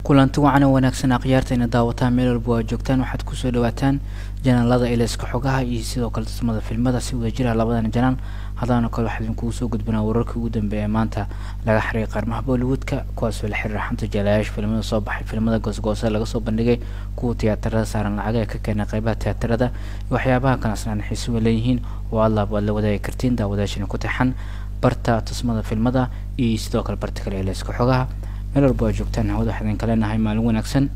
kulanti wacan oo wanaagsan aqyaartayna daawataan meel walba waa joogtaan waxaad kusoo dhawaataan janaalada ilayska xogaha iyo sidoo kale tusmada filmada si wada jira labadan janaal hadana kale waxaan idinku soo gudbinaa wararkii ugu dambeeyay maanta laga xiriiqay qarmaha Bollywoodka kuwaas oo la xiriira xanta jalayaasha filmada soo baxay filmada goosgoosa laga soo bandhigay kuwa tiyaatarada saaran lacag ay ka keenay qaybaha tiyaatarada waxyaabaha kana asnaan xiiso leeyihiin oo Allah baad la wadaagi kartiin daawadaashina ku taxan barta tusmada filmada iyo sidoo kale barta kale ilayska xogaha meel walba joogtaan hawada waxaan kala nahay maalin wanaagsan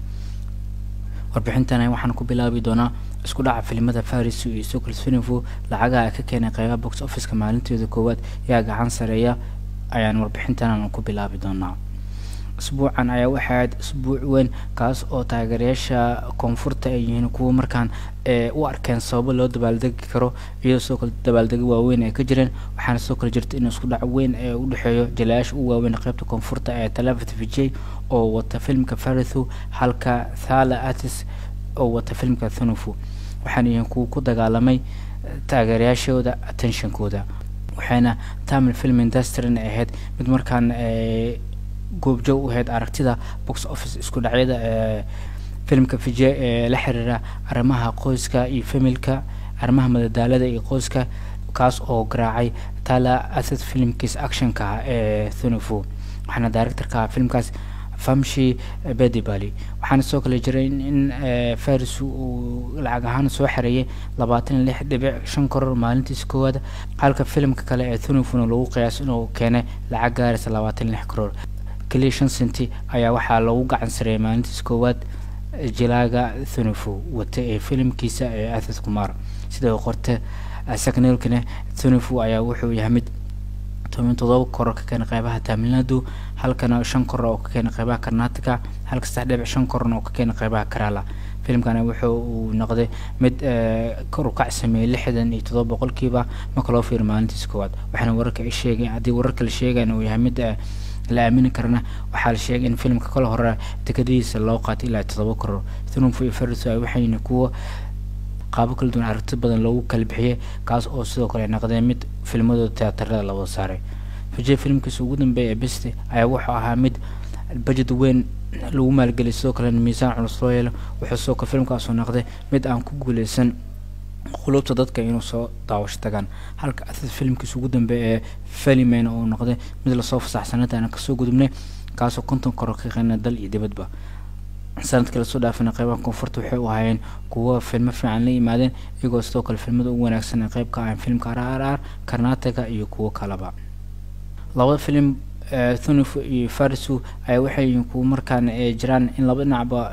warbixintan waxaan ku bilaabi doonaa isku dhaca filmada Faris iyo Sokol Sfinfu lacaga ka keenay qaybaha box office-ka maalinteeda koowaad yaa gacan sareeya ayaan warbixintan ku bilaabi doonaa اسبوعا ayaa waxaad isbuuc weyn kaas oo taageerayaasha koonfurta ay yihiin kuwa markaan u arkeen sabab loo dabaaldegi karo iyo soo kale dabaaldegi waaweyn ay ka jireen waxaana soo kale jirta in isku dhac weyn ee u dhaxeeyo jalayaasha u waaweyn qaybta koonfurta ee Talafat Vijay oo wata filmka Farithu halka Thala Atis oo wata filmka Thunufu waxaana yihiin kuwa ku dagaalamay taageerayaashooda attention-kooda waxaana Tamil film industry ahayd mid markaan goob joog u heed aragtida box office isku dhacyada filmka Vijay la xiriira arrimaha qoyska iyo familka arrimaha madadaalada iyo qoyska kaas oo garaacay Thala Atis filmkiis action-ka Thunufu waxaana director-ka filmkaas Famshi Bedibali waxaana soo kale jiray in Faris uu lacag ahaan soo xareeyay 26.5 karoor maalintiis koowaad halka filmka kale ee Thunufu lagu qiyaas inuu keenay lacag gaaraysa 26 karoor كليشن سنتي أيا وحال لو قاعد سري مانت سكواد جلاجا ثنفو فيلم كيسا أثث كمار سيدا وقرت سكنيل كنا ثنفو أيا وحو يهمد تومن تضاو كورك كان قيبها تاملنادو هل كان شن كورو كان قيبها كرناتكا هل كستحدب شن كورنو كان قيبها كرالا فيلم كان وحو نقده مد كورو كعسمي لحدا يتضاو بقول كيبا مكلو في مانت سكواد وحنا ورك الشيء عادي ورك الشيء إنه يهمد لا أمين كرنا وحال شيء إن فيلم كل هرة تكديس اللوقات إلى تذكر ثم في فرس وحين كوا قابل كل دون عرض بدن لو كالبحية كاس أو سوق لأن قدمت فيلم ذو تياتر لو صاري فجأة فيلم كسوجود بيع بستي أيوح حامد البجد وين لو ما لقى السوق لأن ميزان على الصويل وحسوق الفيلم كاسو نقده مد أن كقول سن خلوبته dadka inuu soo daawashtagan halka filmkiisu ugu dambeeyay filmeen oo noqday mid la soo fasaxsanada aan ka soo gudubnay kaas oo konton karo ka qeynaa dal iyo dibadba sanadka la soo dhaafina qaybaha koonfurta waxay u hayeen kuwa filmo fiican la yimaadeen iyagoo sidoo kale filmada ugu wanaagsan ee qayb ka ah filmka RRR Karnataka iyo kuwa kalaba laba film Thunufu iyo Farisu ay waxay ku markaan jiraan in laba dhinacba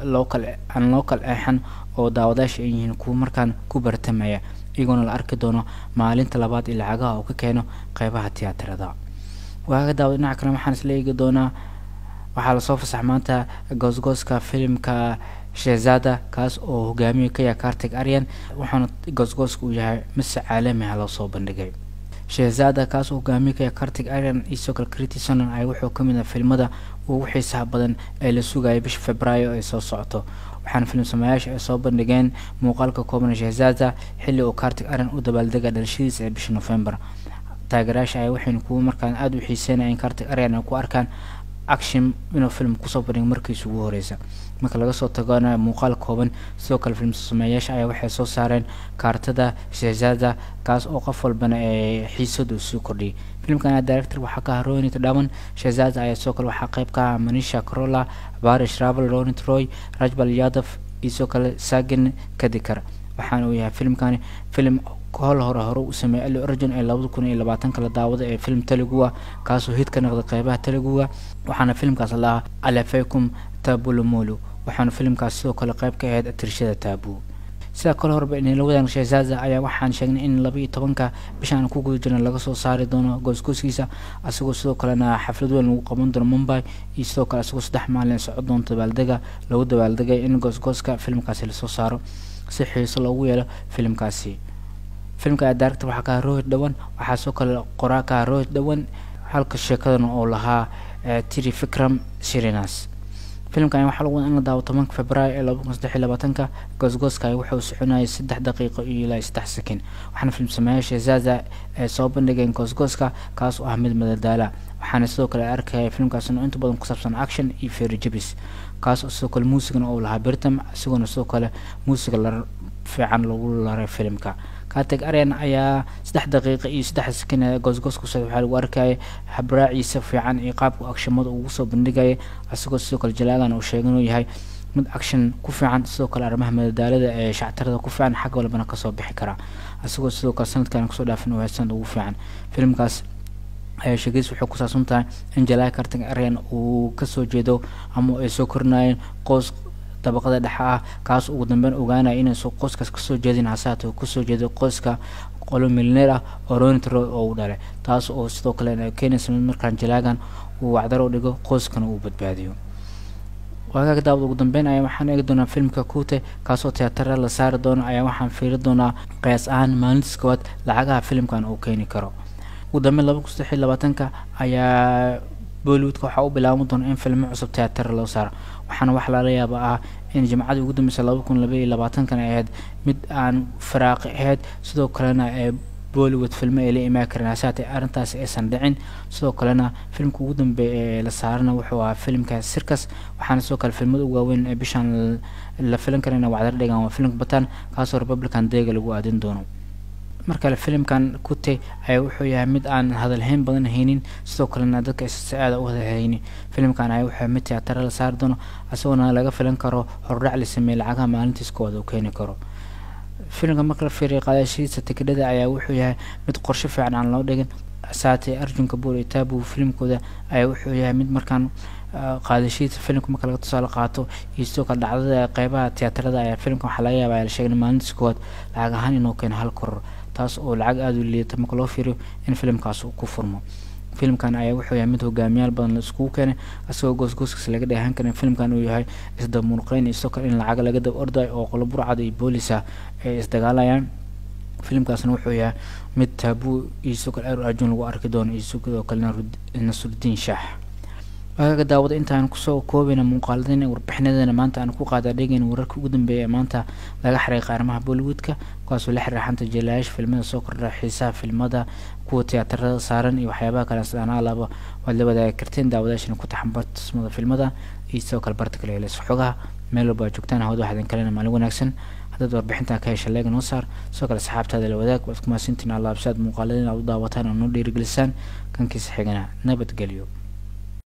local ahan oo daawadaasha ay yihiin kuwa markaan ku bartamaya iyagoona la arki doono maalinta labaad ee lacagaha oo ka keeno qaybaha tiyaatarada waaga daawad dhinaca kale waxaan isla eegi doonaa waxaa la soo fasax maanta goosgooska filmka Shehzada kaas oo hogaamiye ka yahay Kartik Aryan waxaana goosgooska uu yahay mid caalami ah loo soo bandhigay Shehzada kaas oo hogaamiye ka yahay Kartik Aryan iyo soo kale Kriti Sanon ay wuxuu ka mid ah filmada ugu xiisaha badan ee la sugayo bisha Febraayo ee soo socoto waxaan film sameeyaasha ay soo bandhigeen muuqaalka kooban Shehzada xilli uu Kartik Aryan u dabaaldegay dhalashadiisa ee bisha November taageerayaasha ay waxay ku markaan aad u xiiseynayeen Kartik Aryan ku arkaan action inuu film ku soo bandhigay markii ugu horeysay marka laga soo tagana muuqaal kooban sidoo kale film sameeyaasha ay waxay soo saareen kaartada Shehzada kaas oo qof walbana ee xiisadu soo kordhiyay filmkan director waxa ka Ronit Dhawan Shehzada ayaa soo kale waxa qayb ka Manisha Koirala Barish Rawal Ronit Roy Rajbal Yadav iyo soo kale Sagin Kadikar waxaana uu yahay filmkan film كل هره وسمع له أرجن إلى لابد كون إلى بعدين كلا دعوة فيلم تلقوا كاسو هيت كان غد قيبه تلقوا وحنا فيلم كاس الله على فيكم تابو لمولو وحنا فيلم كاسو كلا قيب كهاد الترشيد تابو سلا كل هرب إن لو ذا Shehzada أيا وحنا شجن إن لبي طبعا بشان كوجو جنا لقصو صار دونه جوز كوسيسا أسوق سوق لنا حفلة دول وقامون در مومباي يسوق أسوق صدح مالين سعودون تبالدجا لو تبالدجا إن جوز كا فيلم كاس اللي صار صحي صلوية فيلم كاسي filmka director waxa ka Rohit Dhawan waxa soo kale qoraalka Rohit Dhawan halka sheekadan oo lahaa Tiri Fikram Shirinas filmkan waxa lagu in la daawo 10 Febraayo 2023 goosgooska wuxuu soconayay 3 daqiiqo ilaa 3 sakin waxaana film sameeyay Shehzada soo bandhigay goosgooska kaas oo Ahmed Madadaala waxaana sidoo kale arkay filmkaas inuu inta badan ku saabsan action iyo feer jabis kaas oo sidoo kale muusigana uu lahaa Birtam isagoo sidoo kale muusiga la fiican lagu laray filimka. Kateg Aryan ayaa 3 daqiiqo iyo 3 sekin goosgoos ku soo waxa lagu arkay habraaciisa fiican iyo qaabka actionada uu soo bandhigay isagoo sidoo kale Jalaagan uu sheegay inuu yahay mid action ku fiican sidoo kale arrimaha madadaalada ee shactarada ku fiican xaq walbana ka soo bixi kara isagoo sidoo kale sanadkan kusoo dhaafin oo haysan ugu fiican. Filimkaas ayaa sheegaysa wuxuu ku saabsan tahay in Jalaagan Kateg Aryan uu ka soo jeedo ama ay soo kornaayeen qoys dabaqada dhexe ah kaas ugu dambeyn ogaanaya inay soo qoyskaas ka soo jeedin hasaato ku soo jeedo qoyska qolo milyaneer ah oo Ronitro oo u dhalay taas oo sidoo kale keenaysa markaan Jalaagan uu wacdar u dhigo qoyskana uu badbaadiyo. Waaga daawad ugu dambeyn ayaa waxaan eegi doonaa filimka Kute kaas oo tiyaatarada la saari doono ayaa waxaan fiiri doonaa qiyaas ahaan maalintii koowaad lacagaha filimkan uu keeni karo. Ugu dambeyn 2023 ayaa Bollywood waxa uu bilaabay doon in filmo cusub tiyaatar loo saaro waxaana wax la yaabaa in jamcadii ugu dambeysay 2022 ay ahayd mid aan faraaqi ahayd sidoo kalena ee Bollywood filmo ay la imaan karaan hasaatee arrintaas aysan dhicin. sidoo kalena filmka ugu dambeeyay ee la saarana wuxuu ahaa filmka Circus waxaana sidoo kale filmada ugu waaweyn ee bishan la filan karayna wacdar dhigan waa filmka Batan kaasoo Republican Day lagu aadin doono. marka filimkan Kute ayaa wuxuu yahay mid aan hadalhayn badan haynin sidoo kalena dadka isaada u hadalhaynin. filimkan ayaa wuxuu mid tiyaatar la saar doono asagoo laga filan karo hordhac la sameeyay lacagaha maalintiis kooda uu keeni karo. filimka marka la fiiriyo qaadashiisa tikidhada ayaa wuxuu yahay mid qorshe fiican aan loo dhigin saate Arjun Kapoor iyo Tabu filimkooda ayaa wuxuu yahay mid markaan qaadashiisa filimka marka laga tusaale qaato iyo sidoo kale dhacdada qaybaha tiyaatarada ayaa filimka waxa laga yaabaa la sheegay maalintiis kooda lacag ahaan inuu keeno 1 koror taas oo lacag aad u liita marka loo fiiriyo in filimkaas uu ku furmo. filimkan ayaa wuxuu yahay mid hogaamiyaal badan la isku keenay asagoo goosgooskiisa laga dheehan karin filimkan uu yahay isda muunqayn isoo kale in lacag laga dab orday oo qolo burcad iyo booliska ay isdagaalayaan. filimkaasna wuxuu yahay mid Tabu iyo sidoo kale Arjun lagu arki doono iyo sidoo kale Nasruddin Shah. waaga daawada intaan ku soo koobina muuqaaladeen warbixinadeena maanta aan ku qaada dhigeen wararka ugu dambeeyay maanta laga xariiqay qaarmaha Bollywoodka kuwaas oo la xiriiranta Jalaash filmada soo kordhay xiisaha filmada kuwa tiyaatarada saaran iyo waxyaabaha kale sidaan alaba wada wadaag karteen daawadaashina ku taxambarta tusmada filmada iyo sidoo kale barta kale ee xogaha meel walba joogtaan hawada waxaan kalena maalin wanaagsan hadda warbixinta ka heshay leeg noo saar sidoo kale saxaabtaada la wadaag waad kuma sintiin Allah absaad muuqaaladeen aad u daawataan oo noo dhiirigelisaan kankiisa xigana nabadgelyo.